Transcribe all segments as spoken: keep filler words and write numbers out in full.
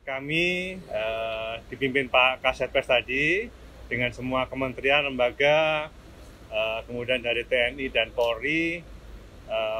Kami eh, dipimpin Pak Kasatpes tadi dengan semua kementerian, lembaga, eh, kemudian dari T N I dan Polri eh,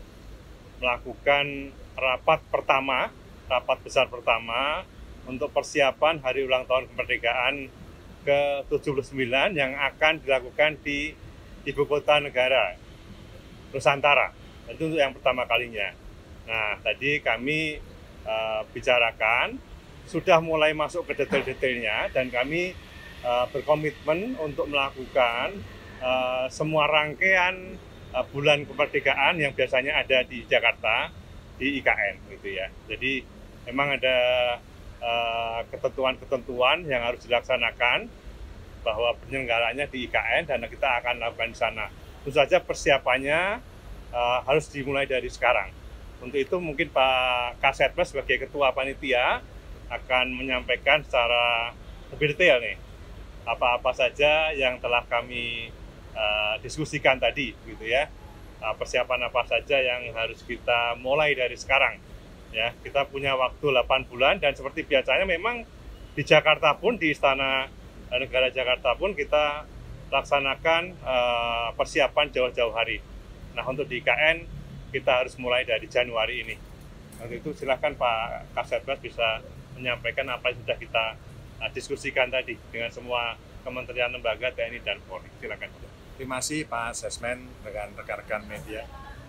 melakukan rapat pertama, rapat besar pertama untuk persiapan hari ulang tahun kemerdekaan ke tujuh puluh sembilan yang akan dilakukan di Ibu Kota Negara, Nusantara. Itu untuk yang pertama kalinya. Nah, tadi kami uh, bicarakan, sudah mulai masuk ke detail-detailnya, dan kami uh, berkomitmen untuk melakukan uh, semua rangkaian uh, bulan kemerdekaan yang biasanya ada di Jakarta, di I K N, gitu ya. Jadi memang ada ketentuan-ketentuan uh, yang harus dilaksanakan bahwa penyelenggaranya di I K N dan kita akan lakukan di sana. Tentu saja persiapannya uh, harus dimulai dari sekarang. Untuk itu mungkin Pak Kasatpes sebagai Ketua Panitia akan menyampaikan secara lebih detail nih apa-apa saja yang telah kami uh, diskusikan tadi, gitu ya. Uh, persiapan apa saja yang harus kita mulai dari sekarang. Ya, kita punya waktu delapan bulan dan seperti biasanya memang di Jakarta pun, di Istana Negara Jakarta pun kita laksanakan uh, persiapan jauh-jauh hari. Nah, untuk di I K N kita harus mulai dari Januari ini. Untuk itu silakan Pak Kasatpes bisa menyampaikan apa yang sudah kita uh, diskusikan tadi dengan semua kementerian, lembaga, T N I dan Polri. Silakan. Terima kasih Pak Sesmen dengan rekan-rekan media.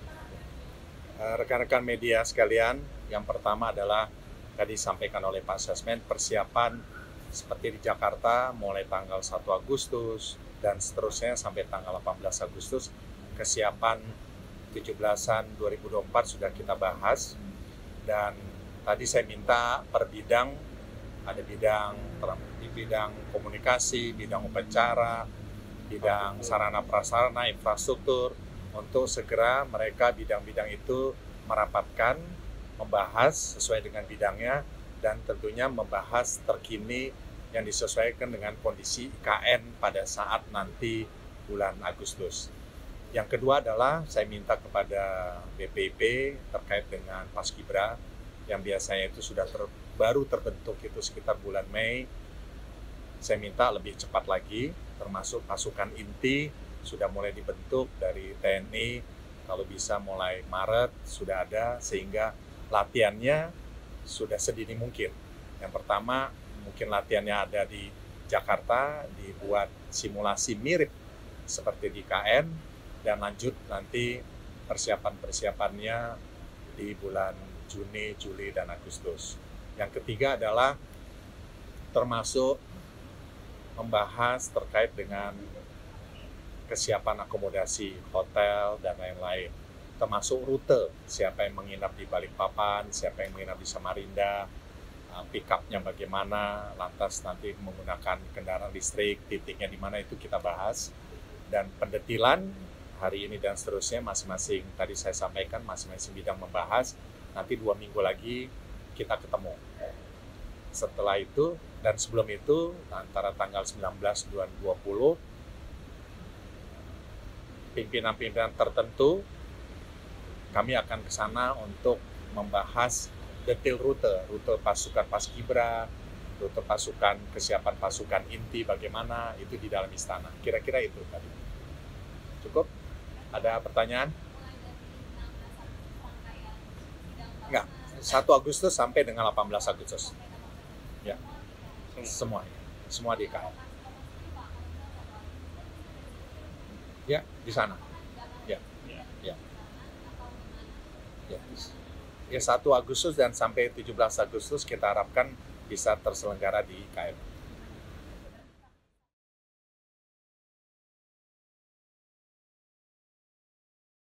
Rekan-rekan media sekalian, yang pertama adalah tadi disampaikan oleh Pak Sesmen, persiapan seperti di Jakarta mulai tanggal satu Agustus dan seterusnya sampai tanggal delapan belas Agustus. Kesiapan tujuh belasan dua ribu dua puluh empat sudah kita bahas, dan tadi saya minta per bidang, ada bidang di bidang komunikasi, bidang upacara, bidang sarana prasarana, infrastruktur, untuk segera mereka bidang-bidang itu merapatkan, membahas sesuai dengan bidangnya, dan tentunya membahas terkini yang disesuaikan dengan kondisi I K N pada saat nanti bulan Agustus. Yang kedua adalah saya minta kepada B P I P terkait dengan Paskibra yang biasanya itu sudah ter, baru terbentuk itu sekitar bulan Mei. Saya minta lebih cepat lagi, termasuk pasukan inti sudah mulai dibentuk dari T N I, kalau bisa mulai Maret sudah ada, sehingga latihannya sudah sedini mungkin. Yang pertama, mungkin latihannya ada di Jakarta, dibuat simulasi mirip seperti di I K N, dan lanjut nanti persiapan-persiapannya di bulan Juni, Juli, dan Agustus. Yang ketiga adalah termasuk membahas terkait dengan kesiapan akomodasi, hotel, dan lain-lain. Termasuk rute, siapa yang menginap di Balikpapan, siapa yang menginap di Samarinda, pick up-nya bagaimana, lantas nanti menggunakan kendaraan listrik, titiknya di mana, itu kita bahas. Dan pendetilan hari ini dan seterusnya masing-masing, tadi saya sampaikan masing-masing bidang membahas, nanti dua minggu lagi kita ketemu. Setelah itu, dan sebelum itu, antara tanggal sembilan belas dua ribu dua puluh, pimpinan-pimpinan tertentu, kami akan ke sana untuk membahas detail rute, rute pasukan Paskibra, rute pasukan, kesiapan pasukan inti bagaimana, itu di dalam istana. Kira-kira itu tadi. Cukup? Ada pertanyaan? Enggak, satu Agustus sampai dengan delapan belas Agustus. Ya, semua, semua di I K N. Ya, di sana. Ya, ya, ya. Ya, satu Agustus dan sampai tujuh belas Agustus kita harapkan bisa terselenggara di I K N.